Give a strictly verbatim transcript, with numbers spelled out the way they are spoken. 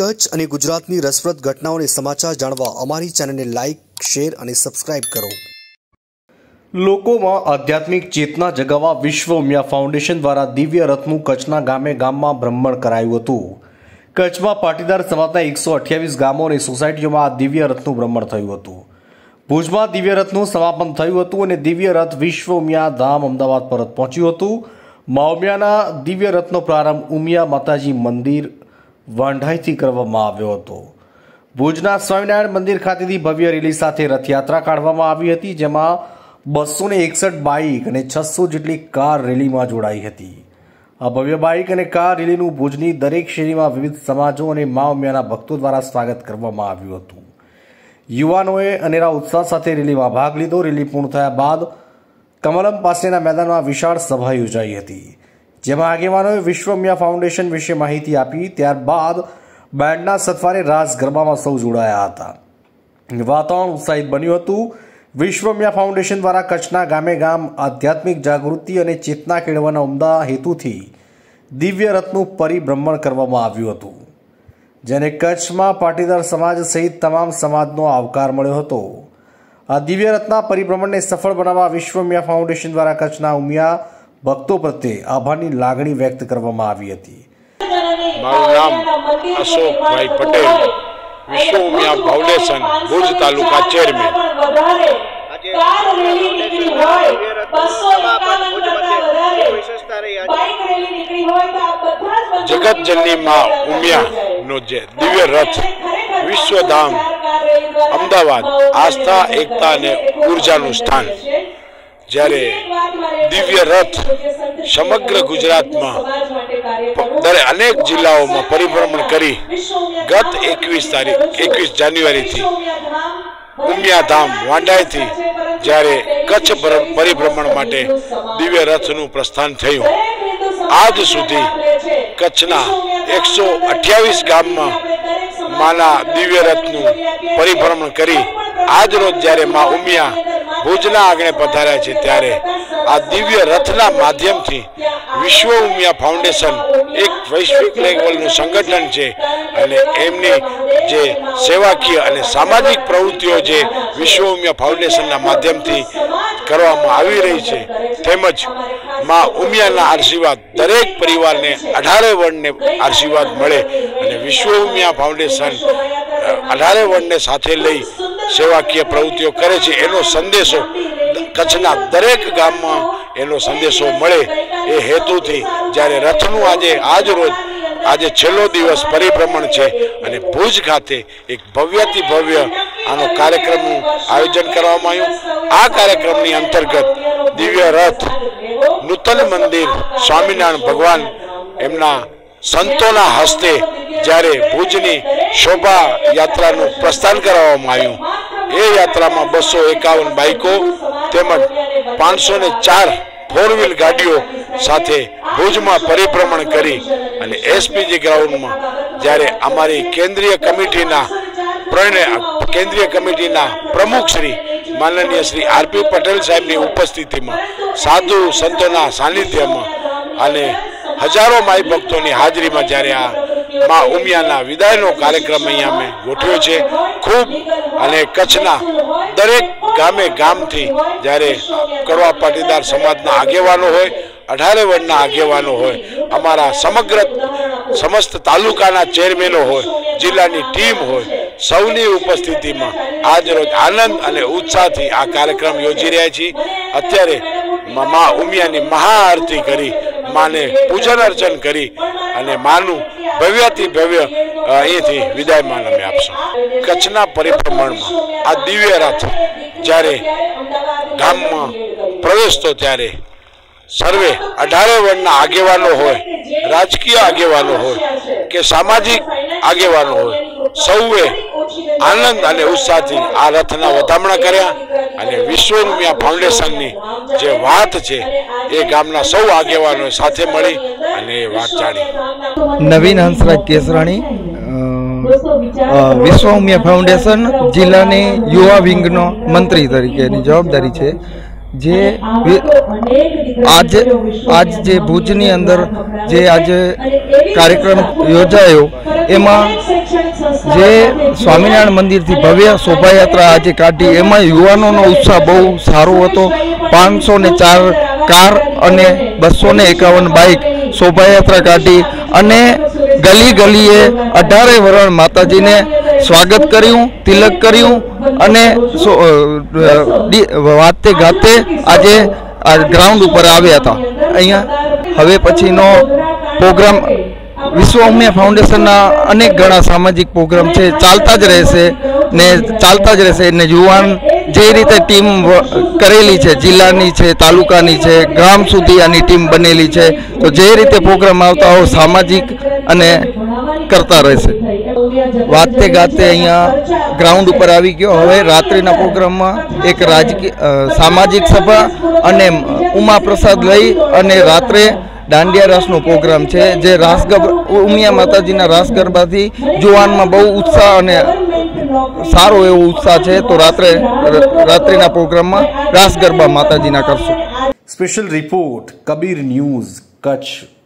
कच्छ અને ગુજરાતની રસપ્રદ ઘટનાઓને સમાચાર જાણવા અમારી ચેનલને લાઇક, શેર અને સબસ્ક્રાઇબ કરો। લોકોમાં આધ્યાત્મિક ચેતના જગાવવા વિશ્વ ઉમિયા ફાઉન્ડેશન દ્વારા દિવ્ય રથનું કચ્છના ગામે ગામમાં ભ્રમણ કરાયું હતું। કચ્છમાં પાટીદાર સમાજના એકસો અઠ્યાવીસ ગામો અને સોસાયટીઓમાં આ દિવ્ય રથનું ભ્રમણ થયું હતું। ભુજમાં દિવ્ય રથનું સમાપન થયું હતું અને દિવ્ય રથ વિશ્વ ઉમિયા ધામ અમદાવાદ પરત પહોંચ્યું હતું। મા ઉમિયાના દિવ્ય રથનો પ્રારંભ ઉમિયા માતાજી મંદિર વાંઢાઈથી કરવામાં આવ્યો હતો। ભુજના સ્વામિનારાયણ મંદિર ખાતેથી ભવ્ય રેલી સાથે રથયાત્રા કાઢવામાં આવી હતી, જેમાં બસો ને એકસઠ બાઇક અને છસો જેટલી કાર રેલીમાં જોડાઈ હતી। આ ભવ્ય બાઇક અને કાર રેલીનું ભુજની દરેક શેરીમાં વિવિધ સમાજો અને મા ઉમિયાના ભક્તો દ્વારા સ્વાગત કરવામાં આવ્યું હતું। યુવાનોએ અનેરા ઉત્સાહ સાથે રેલીમાં ભાગ લીધો। રેલી પૂર્ણ થયા બાદ કમલમ પાસેના મેદાનમાં વિશાળ સભા યોજાઈ હતી, જેમાં આગેવાનોએ વિશ્વ ઉમિયા ફાઉન્ડેશન વિશે માહિતી આપી। ત્યારબાદ બેન્ડના સથવારે રાસ ગરબામાં સૌ જોડાયા હતા। વાતાવરણ ઉત્સાહિત બન્યું હતું। વિશ્વ ઉમિયા ફાઉન્ડેશન દ્વારા કચ્છના ગામે ગામ આધ્યાત્મિક જાગૃતિ અને ચેતના કેળવવાના ઉમદા હેતુથી દિવ્ય રથનું પરિભ્રમણ કરવામાં આવ્યું હતું, જેને કચ્છમાં પાટીદાર સમાજ સહિત તમામ સમાજનો આવકાર મળ્યો હતો। આ દિવ્ય રથના પરિભ્રમણને સફળ બનાવવા વિશ્વ ઉમિયા ફાઉન્ડેશન દ્વારા કચ્છના ઉમિયા ભક્તો પ્રત્યે આભારની લાગણી વ્યક્ત કરવામાં આવી હતી। મારું નામ અશોકભાઈ પટેલ, વિશ્વ ઉમિયા ફાઉન્ડેશન ભુજ તાલુકા ચેરમેન। જગતજનની માં ઉમિયા નો જે દિવ્ય રથ વિશ્વધામ અમદાવાદ આસ્થા, એકતા અને ઉર્જાનું સ્થાન, જ્યારે દિવ્ય રથ સમગ્ર ગુજરાતમાં અનેક જિલ્લાઓમાં પરિભ્રમણ કરી ગત એકવીસ તારીખ એકવીસ જાન્યુઆરીથી ઉમિયા ધામ વાંઢાઈથી જ્યારે કચ્છ પરિભ્રમણ માટે દિવ્ય રથનું પ્રસ્થાન થયું, આજ સુધી કચ્છના એકસો અઠ્યાવીસ ગામમાં માના દિવ્ય રથનું પરિભ્રમણ કરી આજ રોજ જ્યારે મા ઉમિયા ભુજના આંગણે પધાર્યા છે, ત્યારે આ દિવ્ય રથના માધ્યમથી વિશ્વ ઉમિયા ફાઉન્ડેશન એક વૈશ્વિક લેવલનું સંગઠન છે અને એમની જે સેવાકીય અને સામાજિક પ્રવૃત્તિઓ જે વિશ્વ ઉમિયા ફાઉન્ડેશનના માધ્યમથી કરવામાં આવી રહી છે, તેમજ મા ઉમિયાના આશીર્વાદ દરેક પરિવારને અઢારે વર્ણને આશીર્વાદ મળે અને વિશ્વ ઉમિયા ફાઉન્ડેશન અઢારે વર્ણને સાથે લઈ સેવાકીય પ્રવૃત્તિઓ કરે છે, એનો સંદેશો કચ્છના દરેક ગામમાં એનો સંદેશો મળે એ હેતુથી જ્યારે રથનું આજે આજ રોજ આજે છેલ્લો દિવસ પરિભ્રમણ છે અને ભુજ ખાતે એક ભવ્યથી ભવ્ય આનો કાર્યક્રમનું આયોજન કરવામાં આવ્યું। આ કાર્યક્રમની અંતર્ગત દિવ્ય રથ નૂતન મંદિર સ્વામિનારાયણ ભગવાન એમના સંતોના હસ્તે જ્યારે ભુજની શોભા યાત્રાનું પ્રસ્થાન કરાવવામાં આવ્યું, એ યાત્રામાં બસો એકાવન બાઇકો તેમજ પાંચસો ને ચાર ફોર વ્હીલ ગાડીઓ સાથે ભુજમાં પરિભ્રમણ કરી અને એસપીજી ગ્રાઉન્ડમાં જ્યારે અમારી કેન્દ્રીય કમિટીના કેન્દ્રીય કમિટીના પ્રમુખ શ્રી માનનીય શ્રી આરપી પટેલ સાહેબની ઉપસ્થિતિમાં સાધુ સંતોના સાનિધ્યમાં અને હજારો માઈ ભક્તોની હાજરીમાં જ્યારે આ મા ઉમિયાના વિદાયનો કાર્યક્રમ અહીંયા અમે ગોઠવ્યો છે ખૂબ, અને કચ્છના દરેક ગામે ગામથી જ્યારે કડવા પાટીદાર સમાજના આગેવાનો હોય, અઢારે વર્ણના આગેવાનો હોય, અમારા સમગ્ર સમસ્ત તાલુકાના ચેરમેનો હોય, જિલ્લાની ટીમ હોય, સૌની ઉપસ્થિતિમાં આજ રોજ આનંદ અને ઉત્સાહથી આ કાર્યક્રમ યોજી રહ્યા છીએ। અત્યારે મા ઉમિયાની મહાઆરતી કરી માને પૂજન અર્ચન કરી અને માનું ભવ્યથી ભવ્ય અહીંથી વિદાયમાન અમે આપશું। કચ્છના પરિભ્રમણમાં આ દિવ્ય રથ જ્યારે ગામમાં પ્રવેશતો ત્યારે સર્વે અઢારે વર્ણના આગેવાનો હોય, રાજકીય આગેવાનો હોય કે સામાજિક આગેવાનો હોય, સૌએ આનંદ અને ઉત્સાહથી આ રથના વધામણા કર્યા અને વિશ્વ ઉમિયા ફાઉન્ડેશનની જે વાત છે એ ગામના સૌ આગેવાનો સાથે મળી અને એ વાત જાણી। નવીન હંસરાજ કેસરાણી, વિશ્વ ઉમિયા ફાઉન્ડેશન જિલ્લાની યુવા વિંગનો મંત્રી તરીકેની જવાબદારી છે। જે આજ આજ જે ભુજની અંદર જે આજે કાર્યક્રમ યોજાયો એમાં જે સ્વામિનારાયણ મંદિરથી ભવ્ય શોભાયાત્રા આજે કાઢી એમાં યુવાનોનો ઉત્સાહ બહુ સારો હતો. પાંચસો ને ચાર કાર અને બસો ને એકાવન બાઇક શોભાયાત્રા કાઢી અને ગલી ગલીએ અઢારે વરણ માતાજીને સ્વાગત કર્યું, તિલક કર્યું અને વાતે ગાતે આજે આ ગ્રાઉન્ડ ઉપર આવ્યા હતા. અહીંયા હવે પછીનો પ્રોગ્રામ વિશ્વ ઉમિયા ફાઉન્ડેશનના અનેક ઘણા સામાજિક પ્રોગ્રામ છે, ચાલતા જ રહેશે ને ચાલતા જ રહેશે. ને યુવાન જે રીતે ટીમ કરેલી છે, જિલ્લાની છે, તાલુકાની છે, ગામ સુધી આની ટીમ બનેલી છે, તો જે રીતે પ્રોગ્રામ આવતા હોય સામાજિક અને કરતા રહેશે. વાતે ગાતે અહીંયા ગ્રાઉન્ડ ઉપર આવી ગયો. હવે રાત્રિના પ્રોગ્રામમાં એક રાજકીય સામાજિક સભા અને ઉમા પ્રસાદ લઈ અને રાત્રે દાંડિયા રાસનો પ્રોગ્રામ છે, જે રાસ ગરબા ઉમિયા માતાજીના રાસ ગરબાથી જુવાનમાં બહુ ઉત્સાહ અને સારો એવો ઉત્સાહ છે. તો રાત્રે રાત્રિના પ્રોગ્રામમાં રાસ ગરબા માતાજીના કરશું. Special report Kabir news Kutch.